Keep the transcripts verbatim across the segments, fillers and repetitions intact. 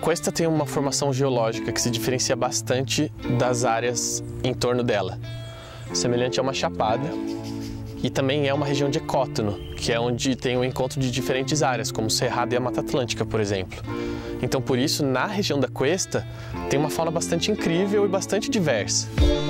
Cuesta tem uma formação geológica que se diferencia bastante das áreas em torno dela. Semelhante a uma chapada, e também é uma região de ecótono, que é onde tem o encontro de diferentes áreas, como o Cerrado e a Mata Atlântica, por exemplo. Então, por isso, na região da Cuesta, tem uma fauna bastante incrível e bastante diversa.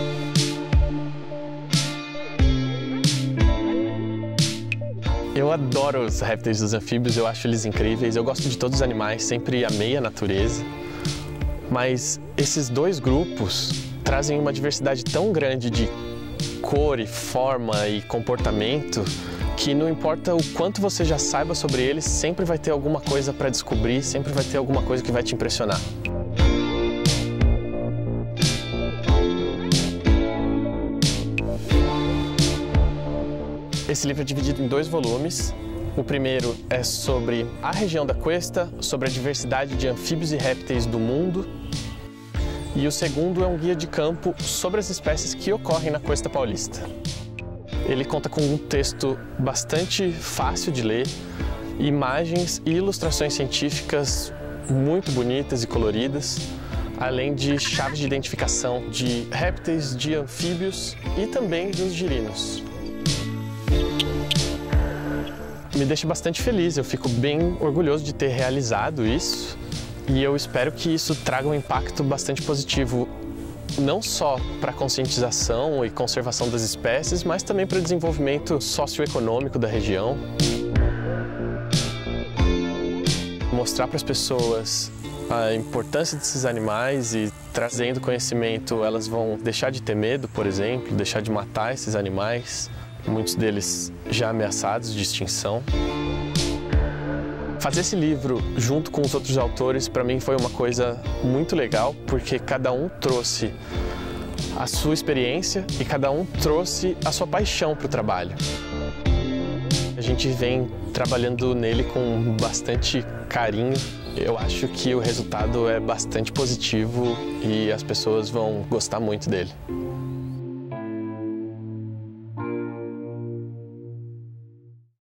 Eu adoro os répteis e os anfíbios, eu acho eles incríveis, eu gosto de todos os animais, sempre amei a natureza. Mas esses dois grupos trazem uma diversidade tão grande de cor e forma e comportamento que não importa o quanto você já saiba sobre eles, sempre vai ter alguma coisa para descobrir, sempre vai ter alguma coisa que vai te impressionar. Esse livro é dividido em dois volumes. O primeiro é sobre a região da Cuesta, sobre a diversidade de anfíbios e répteis do mundo. E o segundo é um guia de campo sobre as espécies que ocorrem na Cuesta Paulista. Ele conta com um texto bastante fácil de ler, imagens e ilustrações científicas muito bonitas e coloridas, além de chaves de identificação de répteis, de anfíbios e também dos girinos. Me deixa bastante feliz, eu fico bem orgulhoso de ter realizado isso e eu espero que isso traga um impacto bastante positivo, não só para a conscientização e conservação das espécies, mas também para o desenvolvimento socioeconômico da região. Mostrar para as pessoas a importância desses animais e trazendo conhecimento, elas vão deixar de ter medo, por exemplo, deixar de matar esses animais. Muitos deles já ameaçados de extinção. Fazer esse livro junto com os outros autores, para mim, foi uma coisa muito legal, porque cada um trouxe a sua experiência e cada um trouxe a sua paixão para o trabalho. A gente vem trabalhando nele com bastante carinho. Eu acho que o resultado é bastante positivo e as pessoas vão gostar muito dele.